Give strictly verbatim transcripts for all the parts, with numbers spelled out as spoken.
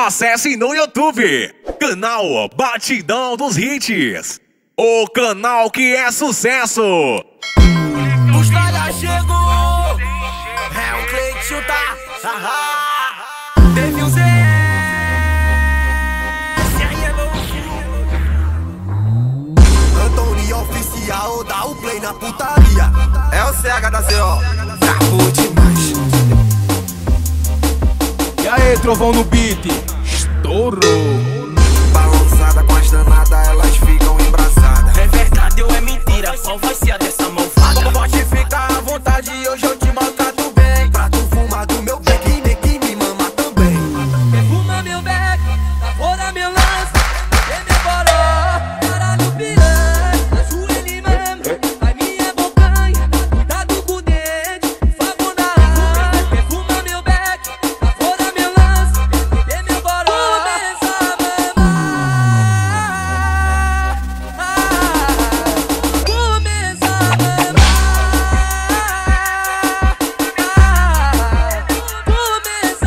Acesse no YouTube, canal Batidão dos Hits, o canal que é sucesso. Os tralha chegou, é o Cleitinho, tá? Teve um Zé, esse aí é novo. Antônio oficial, dá o play na putaria. É o C H da C O, brabo demais. E aí, trovão no beat, estourou. Balançada com as danadas, elas ficam embraçadas. É verdade ou é mentira, qual vai ser a dessa malvada? Pode ficar à vontade, hoje eu te maltrato bem. Pra tu fumar do meu beck e nem que me mama também. Perfuma meu beck, fora meu lance, vem meu boró, caralho pirante, na joelho mesmo, a minha bocanha, cuidado com o dente, favor da rã. Perfuma meu beck, fora meu lance, vem meu boró, começa a mamar, começa a mamar, começa a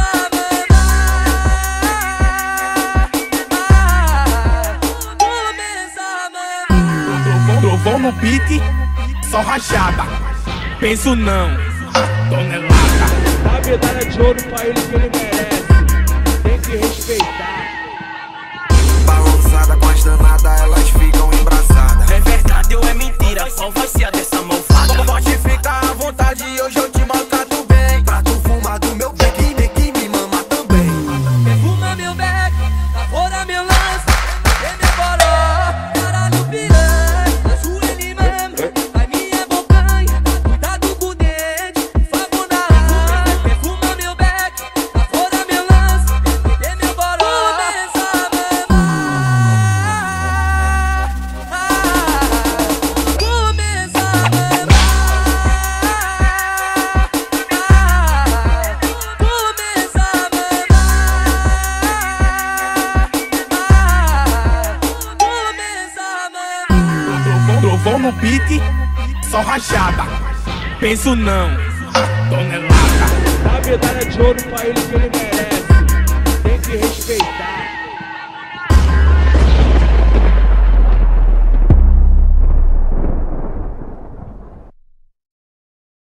mamar. Trovão no beat, só rachada. Penso não, tonelada. Dá medalha de ouro pra ele que ele merece. Tem que respeitar. Balançada com as danadas, elas ficam embraçadas. É verdade ou é mentira, qual vai ser a dessa malvada? Pode ficar à vontade, hoje eu te maltrato bem. Pra tu fumar do meu beck e nem que me mama também. Perfuma meu beck, fora meu lance, vem meu boró, caralho pirante, na joelho mesmo, a minha bocanha, cuidado com o dente, favor da rã. Perfuma meu beck, fora meu lance, vem meu boró, começa a mamar, começa a mamar, começa a mamar. Trovão no beat, só rachada. Penso não, tonelada. Dá medalha de ouro pra ele que ele merece.